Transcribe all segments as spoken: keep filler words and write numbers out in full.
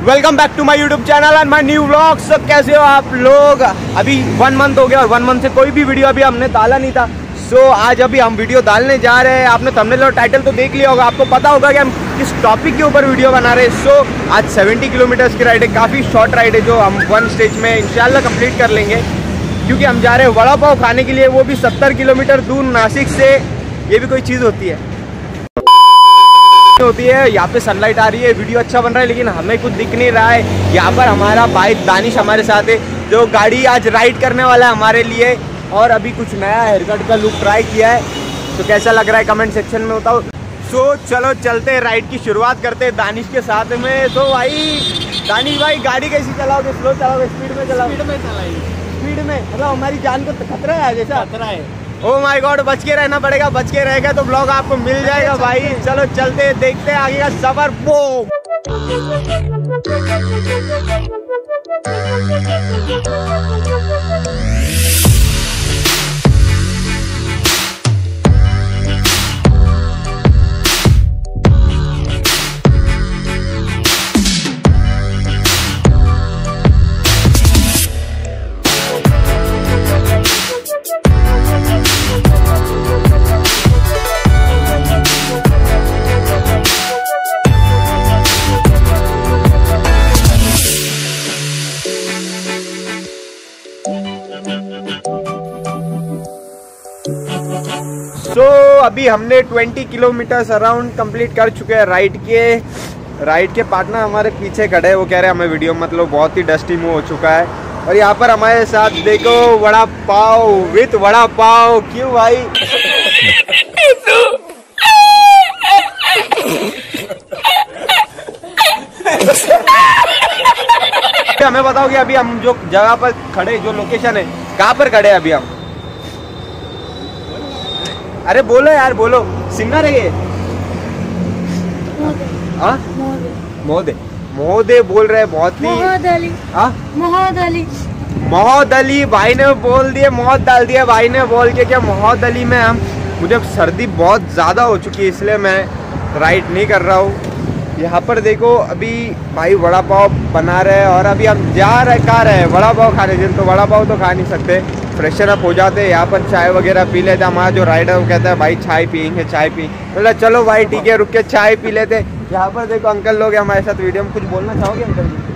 Welcome back to my YouTube channel and my new vlogs. कैसे हो आप लोग? अभी वन मंथ हो गया और वन मंथ से कोई भी वीडियो अभी हमने डाला नहीं था। सो so, आज अभी हम वीडियो डालने जा रहे हैं। आपने थंबनेल और टाइटल तो देख लिया होगा, आपको पता होगा कि हम किस टॉपिक के ऊपर वीडियो बना रहे हैं। सो so, आज सेवेंटी किलोमीटर्स की राइड है, काफ़ी शॉर्ट राइड है जो हम वन स्टेज में इंशाल्लाह कंप्लीट कर लेंगे, क्योंकि हम जा रहे हैं वड़ा पाव खाने के लिए, वो भी सत्तर किलोमीटर दूर नासिक से। ये भी कोई चीज़ होती है होती है यहाँ पे सनलाइट आ रही है, वीडियो अच्छा बन रहा है, लेकिन हमें कुछ दिख नहीं रहा है। यहाँ पर हमारा भाई दानिश हमारे साथ है, जो गाड़ी आज राइड करने वाला है हमारे लिए। और अभी कुछ नया हेयरकट का लुक ट्राई किया है, तो कैसा लग रहा है कमेंट सेक्शन में बताओ। सो चलो चलते हैं, राइड की शुरुआत करते हैं दानिश के साथ में। तो भाई दानिश भाई, गाड़ी कैसी चलाओगे? स्लो चलाओगे, स्पीड में चलाओगे? स्पीड में चलाएंगे। स्पीड में मतलब हमारी जान को खतरा है जैसा? खतरा है। ओ माय गॉड, बच के रहना पड़ेगा। बच के रहेगा तो ब्लॉग आपको मिल जाएगा भाई। चलो चलते देखते हैं आगे का सफर। बूम। तो so, अभी हमने बीस किलोमीटर अराउंड कंप्लीट कर चुके हैं राइड के। राइड के पार्टनर हमारे पीछे खड़े हैं, वो कह रहे हैं हमें वीडियो मतलब बहुत ही डस्टी मुंह हो चुका है। और यहाँ पर हमारे साथ देखो वड़ा पाव विथ वड़ा पाव। क्यों भाई? हमें बताओ कि अभी हम जो जगह पर खड़े, जो लोकेशन है, कहाँ पर खड़े हैं अभी हम? अरे बोलो यार, बोलो। सिंगर है ये? मोहदे मोहदे बोल रहे हैं बहुत ही। मोहम्मद अली। मोहम्मद अली मोहम्मद अली भाई ने बोल दिए, मौत डाल दिया भाई ने बोल के। क्या मोहम्मद अली में हम, मुझे सर्दी बहुत ज़्यादा हो चुकी है, इसलिए मैं राइड नहीं कर रहा हूँ। यहाँ पर देखो अभी भाई वड़ा पाव बना रहे हैं और अभी हम जा रहे कहाँ रहे हैं वड़ा पाव खाने। दिन तो वड़ा पाव तो खा नहीं सकते, फ्रेशन अप हो जाते हैं, यहाँ पर चाय वगैरह पी लेते हैं। हमारा जो राइडर वो कहता है भाई चाय पियेंगे, चाय पी। बोला चलो भाई ठीक है, रुक के चाय पी लेते। यहाँ पर देखो अंकल लोग हमारे साथ वीडियो में। कुछ बोलना चाहोगे अंकल जी?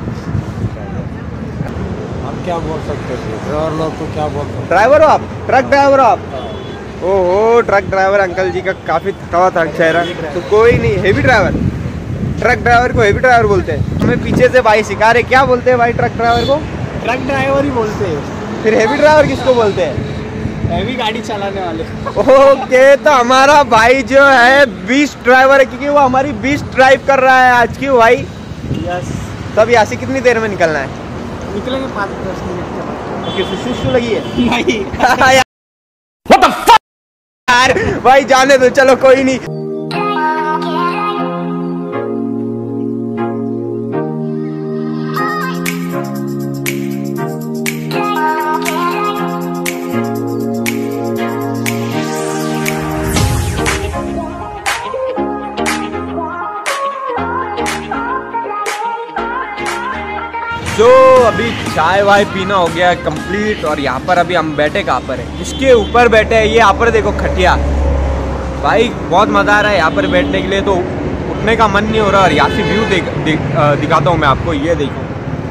हम क्या बोल सकते हैं, ड्राइवर लोग को क्या बोल सकते? ड्राइवर हो आप? ट्रक ड्राइवर हो आप? ओहो, ट्रक ड्राइवर अंकल जी का काफ़ी थका हुआ था चेहरा। तो कोई नहीं, हेवी ड्राइवर। ट्रक ड्राइवर को हेवी ड्राइवर बोलते हैं। हमें पीछे से भाई सिखा रहे, क्या बोलते हैं भाई ट्रक ड्राइवर को? ट्रक ड्राइवर ही बोलते हैं। फिर हेवी ड्राइवर किसको बोलते हैं? हेवी गाड़ी चलाने वाले। ओके, तो हमारा भाई जो है बीस्ट ड्राइवर है, क्योंकि वो हमारी बीस्ट ड्राइव कर रहा है आज। क्यों भाई? यस। तब यहाँ से कितनी देर में निकलना है? निकलेंगे पाँच दस मिनट के बाद। ओके, सुसु लगी है? नहीं। What the fuck? यार भाई जाने दो, चलो कोई नहीं। तो अभी चाय वाय पीना हो गया कंप्लीट, और यहाँ पर अभी हम बैठे कहाँ पर है? इसके ऊपर बैठे हैं। ये यहाँ पर देखो खटिया, भाई बहुत मज़ा आ रहा है यहाँ पर बैठने के लिए, तो उठने का मन नहीं हो रहा। और यहाँ से व्यू देख, देख दिखाता हूँ मैं आपको। ये देखो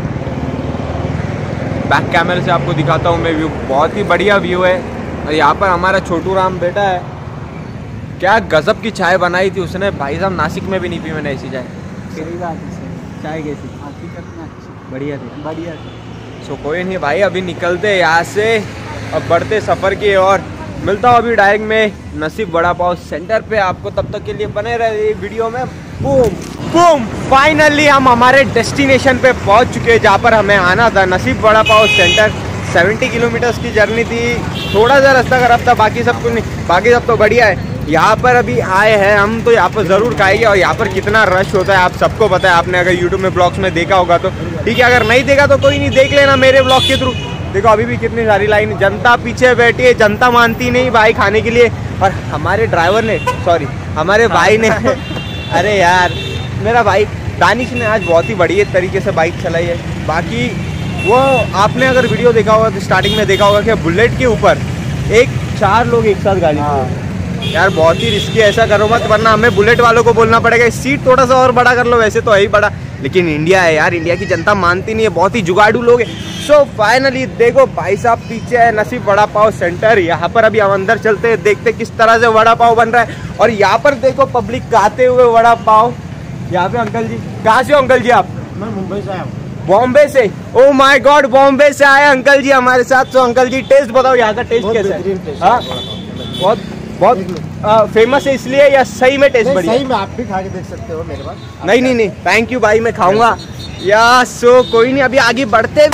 बैक कैमरे से आपको दिखाता हूँ मैं व्यू, बहुत ही बढ़िया व्यू है। और यहाँ पर हमारा छोटू राम बैठा है। क्या गजब की चाय बनाई थी उसने भाई साहब, नासिक में भी नहीं पी मैंने ऐसी चाय। चाय कैसी? बढ़िया थी, बढ़िया थी। सो कोई नहीं भाई, अभी निकलते हैं यहाँ से, अब बढ़ते सफ़र की और। मिलता हूँ अभी डायरेक्ट में नसीब वड़ा पाव सेंटर पे आपको। तब तक के लिए बने रहे वीडियो में। बूम बूम, फाइनली हम हमारे डेस्टिनेशन पे पहुँच चुके हैं, जहाँ पर हमें आना था, Naseeb vada pav centre. Seventy kilometres की जर्नी थी, थोड़ा सा रास्ता खराब था, बाकी सब कुछ नहीं, बाकी सब तो बढ़िया है। यहाँ पर अभी आए हैं हम, तो यहाँ पर ज़रूर खाएंगे। और यहाँ पर कितना रश होता है आप सबको पता है, आपने अगर यूट्यूब में ब्लॉग्स में देखा होगा तो ठीक है, अगर नहीं देखा तो कोई नहीं, देख लेना मेरे ब्लॉग के थ्रू। देखो अभी भी कितनी सारी लाइन, जनता पीछे बैठी है, जनता मानती नहीं भाई खाने के लिए। और हमारे ड्राइवर ने, सॉरी हमारे भाई ने अरे यार मेरा भाई दानिश ने आज बहुत ही बढ़िया तरीके से बाइक चलाई है। बाकी वो आपने अगर वीडियो देखा होगा तो स्टार्टिंग में देखा होगा कि बुलेट के ऊपर एक चार लोग एक साथ गाड़ी हाँ। यार बहुत ही रिस्की, ऐसा करो मत वरना हमें बुलेट वालों को बोलना पड़ेगा सीट थोड़ा सा और बड़ा कर लो। वैसे तो है ही बड़ा, लेकिन इंडिया है यार, इंडिया की जनता मानती नहीं है, बहुत ही जुगाड़ू लोग है। सो फाइनली देखो भाई साहब पीछे है नसीब वड़ा पाव सेंटर। यहाँ पर अभी हम अंदर चलते हैं, देखते किस तरह से वड़ा पाव बन रहा है। और यहाँ पर देखो पब्लिक खाते हुए वड़ा पाव। यहाँ पे अंकल जी, कहाँ से हो अंकल जी आप? मैं मुंबई से आया हूँ। बॉम्बे से? ओ माय गॉड, बॉम्बे से आए अंकल जी हमारे साथ। तो अंकल जी टेस्ट बताओ यहाँ का, टेस्ट कैसा है? हाँ बहुत बहुत फेमस है इसलिए या सही में टेस्ट बढ़िया? सही में आप भी खा के देख सकते हो मेरे पास। नहीं नहीं नहीं, थैंक यू भाई, मैं खाऊंगा या। सो कोई नहीं, अभी आगे बढ़ते।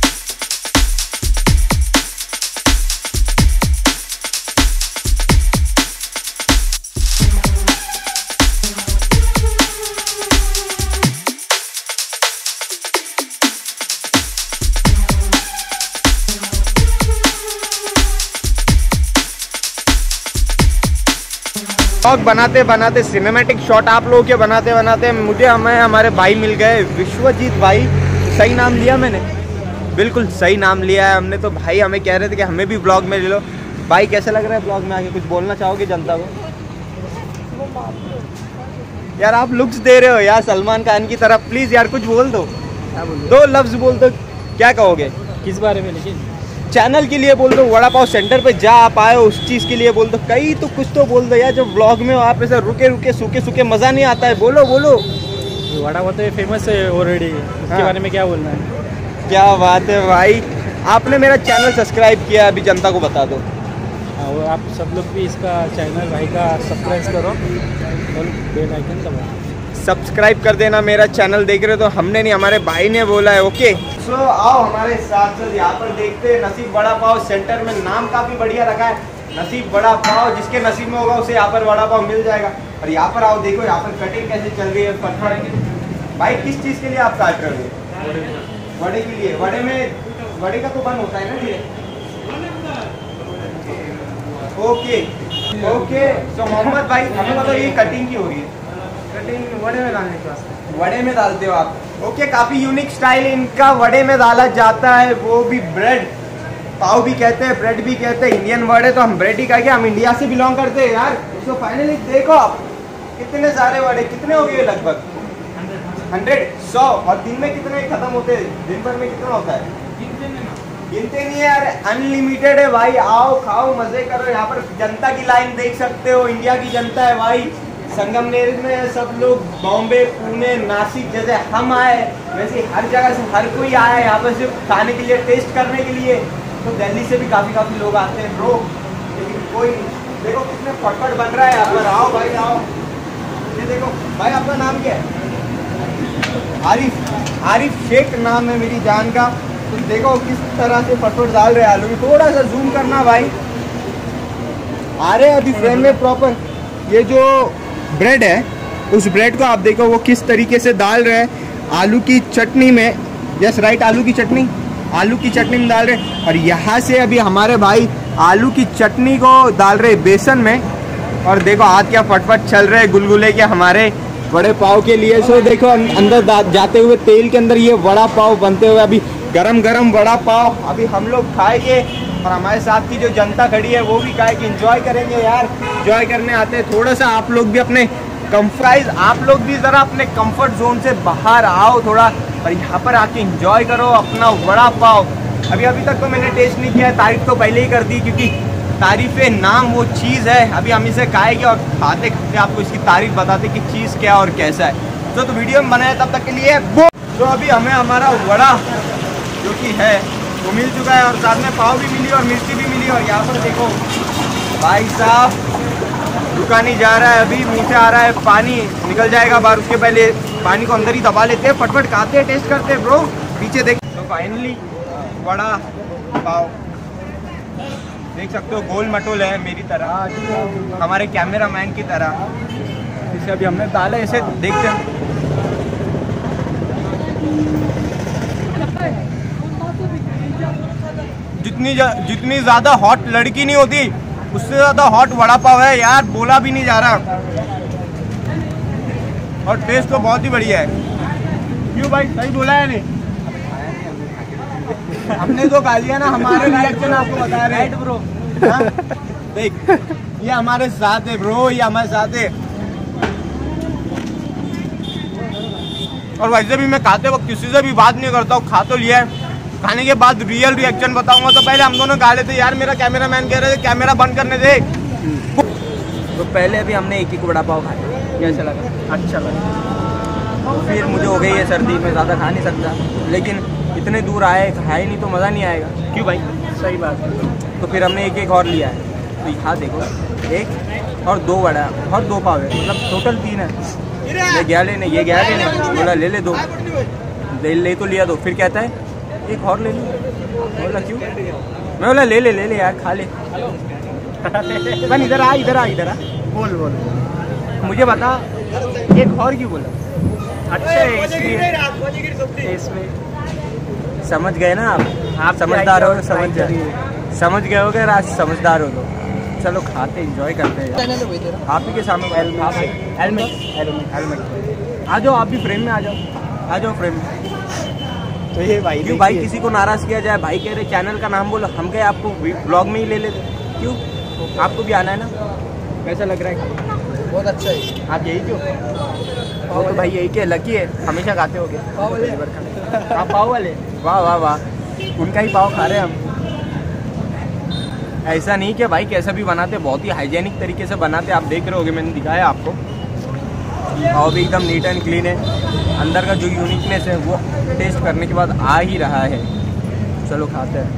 ब्लॉग बनाते बनाते सिनेमैटिक शॉट आप लोगों के बनाते बनाते मुझे हमें हमारे भाई मिल गए, विश्वजीत भाई। सही नाम लिया मैंने? बिल्कुल सही नाम लिया है हमने। तो भाई हमें कह रहे थे कि हमें भी ब्लॉग में ले लो। भाई कैसा लग रहा है ब्लॉग में आके, कुछ बोलना चाहोगे जनता को? यार आप लुक्स दे रहे हो यार सलमान खान की तरफ, प्लीज यार कुछ बोल दो, दो लफ्ज बोल दो। क्या कहोगे? किस बारे में? लेकिन चैनल के लिए बोल दो, वड़ा पाव सेंटर पे जा आप आए हो उस चीज़ के लिए बोल दो, कई तो कुछ तो बोल दो यार। जब व्लॉग में हो आप ऐसे रुके रुके सूखे सूखे मज़ा नहीं आता है। बोलो बोलो। वड़ा पाव तो फेमस है ऑलरेडी, उसके हाँ। बारे में क्या बोलना है? क्या बात है भाई, आपने मेरा चैनल सब्सक्राइब किया, अभी जनता को बता दो। और आप सब लोग भी इसका चैनल भाई का सब्सक्राइब करो और बेल आइकन दबाओ। सब्सक्राइब कर देना मेरा चैनल। देख रहे हो तो हमने नहीं, हमारे भाई ने बोला है। ओके सो so, आओ हमारे साथ साथ यहाँ पर देखते हैं नसीब वड़ा पाव सेंटर में। नाम काफ़ी बढ़िया रखा है, नसीब वड़ा पाव। जिसके नसीब में होगा उसे यहाँ पर वड़ा पाव मिल जाएगा। और यहाँ पर आओ, देखो यहाँ पर कटिंग कैसे चल रही है फटफट। भाई किस चीज़ के लिए आप काट रहे हो? वड़े के लिए। वड़े में वड़े का तो बन होता है ना ये। ओके ओके सो मोहम्मद भाई हमें बताओ ये कटिंग की हो रही है? कटिंग वड़े में डालने के वास्ते। वड़े में डालते हो आप? ओके काफी यूनिक स्टाइल इनका, वड़े में डाला जाता है, वो भी ब्रेड। पाव भी कहते हैं, ब्रेड भी कहते हैं, इंडियन वर्ड है तो हम ब्रेड ही कहेंगे। हम इंडिया से बिलोंग करते हैं यार। तो फाइनली देखो आप कितने सारे वड़े, कितने हो गए लगभग? हंड्रेड, सौ। और दिन में कितने खत्म होते हैं? दिन भर में कितना होता है? गिनते नहीं है यार, अनलिमिटेड है भाई। आओ खाओ मजे करो। यहाँ पर जनता की लाइन देख सकते हो, इंडिया की जनता है भाई। संगमनेर में सब लोग, बॉम्बे, पुणे, नासिक जैसे हम आए वैसे हर जगह से हर कोई आया है यहाँ पर सिर्फ खाने के लिए, टेस्ट करने के लिए। तो दिल्ली से भी काफ़ी काफ़ी लोग आते हैं ब्रो, लेकिन कोई नहीं। देखो कितने फटफट बन रहा है यहाँ पर। आओ भाई आओ। ये देखो भाई, आपका नाम क्या है? आरिफ। आरिफ शेख नाम है मेरी जान का। तो देखो किस तरह से फटफट डाल रहे हैं आलू। थोड़ा सा जूम करना भाई, आ रहे अभी फ्रेम में प्रॉपर। ये जो ब्रेड है उस ब्रेड को आप देखो वो किस तरीके से डाल रहे हैं आलू की चटनी में। यस राइट, आलू की चटनी, आलू की चटनी में डाल रहे। और यहाँ से अभी हमारे भाई आलू की चटनी को डाल रहे बेसन में। और देखो हाथ क्या फटफट चल रहे गुलगुले के हमारे वड़े पाव के लिए। सो देखो अंदर जाते हुए तेल के अंदर ये वड़ा पाव बनते हुए, अभी गरम गरम वड़ा पाव अभी हम लोग खाएंगे। और हमारे साथ की जो जनता खड़ी है वो भी खाएगी, इंजॉय करेंगे यार। इंजॉय करने आते हैं, थोड़ा सा आप लोग भी अपने कंफर्ट, आप लोग भी ज़रा अपने कंफर्ट जोन से बाहर आओ थोड़ा, और यहाँ पर आके इंजॉय करो अपना वड़ा पाव। अभी अभी तक तो मैंने टेस्ट नहीं किया है, तारीफ तो पहले ही कर दी, क्योंकि तारीफ़ नाम वो चीज़ है। अभी हम इसे खाएंगे और खाते खाते आपको इसकी तारीफ बताते कि चीज़ क्या और कैसा है। तो, तो वीडियो में बनाया तब तक के लिए वो। तो अभी हमें हमारा वड़ा जो कि है वो मिल चुका है, और साथ में पाव भी मिली और मिर्ची भी मिली। और यहाँ पर देखो भाई साहब रुका नहीं जा रहा है, अभी मुँह से आ रहा है पानी, निकल जाएगा बाहर। उसके पहले पानी को अंदर ही दबा लेते हैं, फटफट खाते हैं, टेस्ट करते हैं ब्रो। पीछे देख। तो फाइनली वड़ा पाव देख सकते हो, गोल मटोल है मेरी तरह, हमारे कैमरामैन की तरह। इसे अभी हमने डाला, इसे देखते हैं। जितनी जितनी ज़्यादा हॉट लड़की नहीं होती उससे ज़्यादा हॉट वड़ा पाव है यार, बोला भी नहीं जा रहा। और टेस्ट तो बहुत ही बढ़िया है। क्यों भाई, सही बोला है नहीं? हमने तो खा लिया ना, हमारे रिएक्शन आपको बता रहे हैं ब्रो। देख, ये हमारे साथ है ब्रो, ये हमारे साथ है। और वैसे भी मैं खाते वक्त किसी से भी बात नहीं करता हूँ, खा तो लिया है। खाने के बाद रियल रिएक्शन बताऊंगा। तो पहले हम दोनों खा लेते यार, मेरा कैमरा मैन कह रहे थे कैमरा बंद करने दे। तो पहले अभी हमने एक एक वड़ा पाव खाया, कैसा लगा? अच्छा लगा। तो फिर मुझे हो गई है सर्दी, में ज़्यादा खा नहीं सकता, लेकिन इतने दूर आए, खाए नहीं तो मज़ा नहीं आएगा। क्यों भाई, सही बात है। तो फिर हमने एक एक और लिया है। तो यहाँ देखो, एक और दो वड़ा और दो पाव है, मतलब टोटल तीन है। ये गया लेने, ये गया लेने, बोला ले ले दो, ले ले तो लिया दो। फिर कहता है एक और ले लो। बोला क्यों? मैं बोला ले ले ले ले यार, खा ले। बन इधर आ, इधर आ, इधर आ, बोल बोल मुझे बता, एक और क्यों बोला? अच्छा है इसलिए, इसमें समझ गए ना आप? आप समझदार हो, समझ गए, समझ गए हो गए आज, समझदार हो तो चलो खाते एंजॉय करते हैं। आप ही के सामने हेलमेट हेलमेट आ जाओ, आप भी फ्रेम में आ जाओ, आ जाओ फ्रेम में। तो ये भाई, क्यों भाई किसी को नाराज किया जाए? भाई कह रहे चैनल का नाम बोलो, हम कहे आपको ब्लॉग में ही ले लेते। क्यों? आपको भी आना है ना? कैसा लग रहा है? बहुत अच्छा है। आप यही क्यों? वो तो भाई यही के लकी है, हमेशा खाते हो गए आप पाव वाले? वाह वाह वाह, उनका ही पाव खा रहे हैं हम। ऐसा नहीं कि भाई कैसा भी बनाते, बहुत ही हाइजेनिक तरीके से बनाते। आप देख रहे होगे, मैंने दिखाया आपको। और भी एकदम नीट एंड क्लीन है। अंदर का जो यूनिकनेस है वो टेस्ट करने के बाद आ ही रहा है। चलो खाते हैं।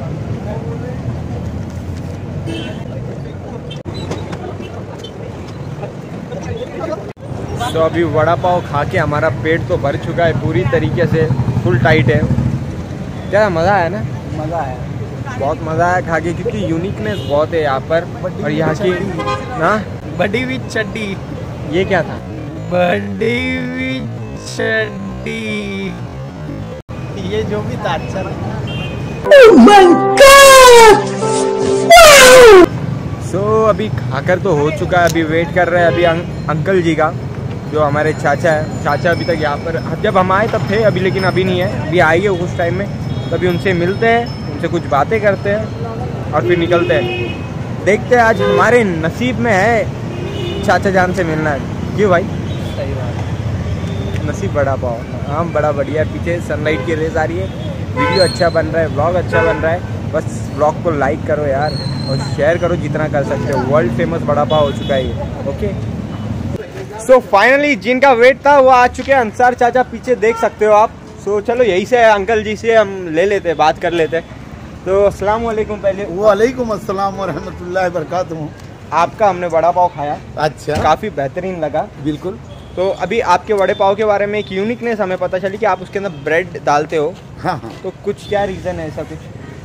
तो अभी वड़ा पाव खा के हमारा पेट तो भर चुका है पूरी तरीके से, फुल टाइट है। क्या मज़ा आया ना? मज़ा आया, बहुत मज़ा आया खा के, क्योंकि यूनिकनेस बहुत है यहाँ पर। और यहाँ की ना बड़ी हुई चड्डी, ये क्या था? बड़ी हुई चड्डी, ये जो भी था अच्छा। सो so, अभी खाकर तो हो चुका है, अभी वेट कर रहे हैं अभी अं, अंकल जी का, जो हमारे चाचा है। चाचा अभी तक यहाँ पर, जब हम आए तब थे अभी, लेकिन अभी नहीं है। अभी आएंगे उस टाइम में, तभी उनसे मिलते हैं, उनसे कुछ बातें करते हैं और फिर निकलते हैं। देखते हैं आज हमारे नसीब में है चाचा जान से मिलना है। क्यों भाई? सही बात, नसीब बड़ा पाओ। हाँ बड़ा बढ़िया है। पीछे सनलाइट की रेस आ रही है, वीडियो अच्छा बन रहा है, ब्लॉग अच्छा बन रहा है। बस ब्लॉग को लाइक करो यार, और शेयर करो जितना कर सकते हो। वर्ल्ड फेमस बड़ा पाव हो चुका है ये। ओके, सो फाइनली जिनका वेट था वो आ चुके हैं, अंसार चाचा पीछे देख सकते हो आप। सो so, चलो यही से अंकल जी से हम ले लेते, बात कर लेते। तो अस्सलाम वालेकुम। पहले वालेकुम अस्सलाम व रहमतुल्लाहि व बरकातहू। आपका हमने वड़ा पाव खाया, अच्छा, काफ़ी बेहतरीन लगा। बिल्कुल। तो अभी आपके वड़े पाव के बारे में एक यूनिकनेस हमें पता चली कि आप उसके अंदर ब्रेड डालते हो। हाँ हाँ, तो कुछ क्या रीज़न है ऐसा कुछ?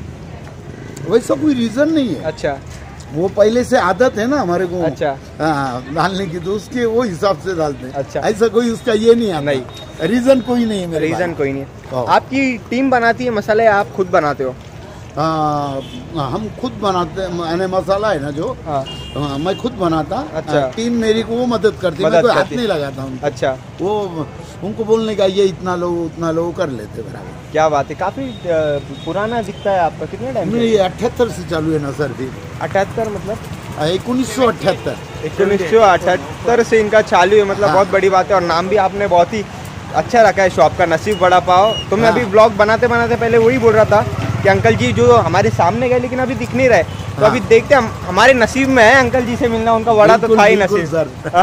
वैसा कोई रीजन नहीं है। अच्छा, वो पहले से आदत है ना हमारे को। अच्छा, हाँ, डालने की, तो उसके वो हिसाब से डालते हैं। अच्छा, ऐसा कोई उसका ये नहीं है। नहीं, रीजन कोई नहीं है मेरे रीज़न कोई नहीं है। हाँ। आपकी टीम बनाती है मसाले, आप खुद बनाते हो? हाँ, हम खुद बनाते हैं। मैंने मसाला है ना जो, हाँ, हाँ, मैं खुद बनाता। अच्छा। टीम मेरी को वो मदद करती, मदद मैं कोई हाथ करती। नहीं लगाता उनको। अच्छा, वो उनको बोलने का ये इतना लो उतना लो कर लेते बराबर। क्या बात है। काफ़ी पुराना दिखता है आपका। कितने टाइम? ये अठहत्तर से चालू है ना सर। फिर अठहत्तर मतलब उन्नीस सौ अठहत्तर उन्नीस सौ अठहत्तर से इनका चालू है, मतलब हाँ। बहुत बड़ी बात है। और नाम भी आपने बहुत ही अच्छा रखा है शॉप का, नसीब वड़ा पाव। तो मैं हाँ। अभी ब्लॉग बनाते बनाते पहले वही बोल रहा था कि अंकल जी जो हमारे सामने गए लेकिन अभी दिख नहीं रहे। तो हाँ। अभी देखते हम, हमारे नसीब में है अंकल जी से मिलना, उनका वड़ा तो था ही नसीब। सर।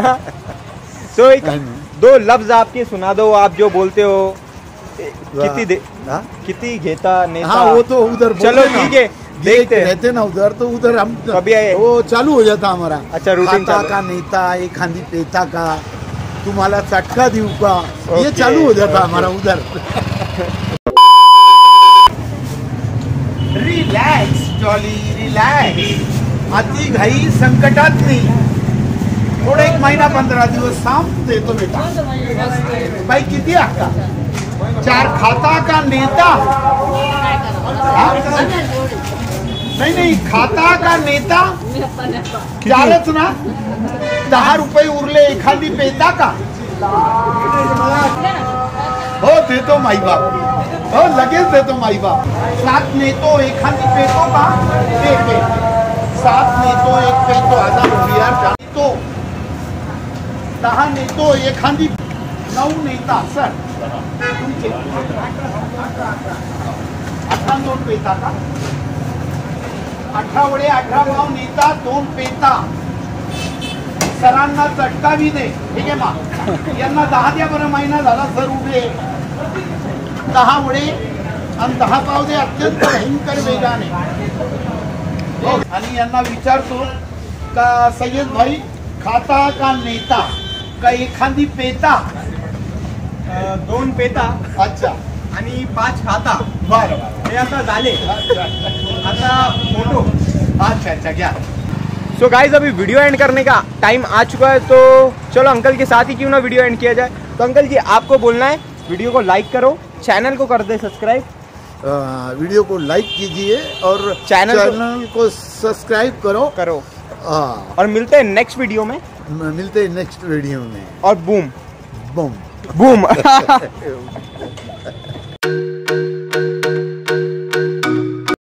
सो एक दो लफ्ज आपके सुना दो, आप जो बोलते हो। कितनी दे हाँ? कितनी घेता नेता। हाँ, वो तो उधर चलो बोलते ना। ठीक है, देखते हैं। रहते ना उधर, तो उधर हम कभी आए? वो चालू हो जाता हमारा। अच्छा, रूटीन खाता चालू। का नेता, एक खांदी पेता का, तुम्हाला चटका देऊ का, ये ओके, चालू हो जाता ओके। हमारा उधर। रिलॅक्स जॉली रिलॅक्स, अति घाई संकटात नाही। थोडं एक महिना पंधरा दिवस थांब, देतो बेटा। बाई किती हक्का? चार खाता का नेता। हाँ? नहीं नहीं, खाता का नेता चालच ना। दहा रुपये उरले, एखादी पेता का? हो दे तो माई बाप हो लगेच देतो माई बाप सात नेतो एखादी पेतो का पे पे सात नेतो एक पेतो आता बिहार जातो दहा नेतो एखादी नऊ नेता सर तुमचे अठरा दोन पेता का अठरा वडे अठरा भाव नेता दोन पेता सरांना चटकावी दे ठीक आहे मा यांना दहा द्या बरं महिना झाला सर उभे दहा वडे आणि दहा पाव दे अत्यंत भयंकर वेगाने आणि यांना विचारतो का सय्यद भाई खाता का नेता का एखादी पेता दोन पेता अच्छा आणि पाच खाता बरं हे आता झाले आता फोटो अच्छा अच्छा घ्या सो so गाइस अभी वीडियो एंड करने का टाइम आ चुका है तो चलो अंकल के साथ ही क्यों ना वीडियो एंड किया जाए। तो अंकल जी आपको बोलना है वीडियो को लाइक करो, चैनल को कर दे सब्सक्राइब, वीडियो को लाइक कीजिए और चैनल चैनल को सब्सक्राइब करो करो हाँ और मिलते हैं नेक्स्ट वीडियो में मिलते हैं नेक्स्ट वीडियो में और बूम बूम बूम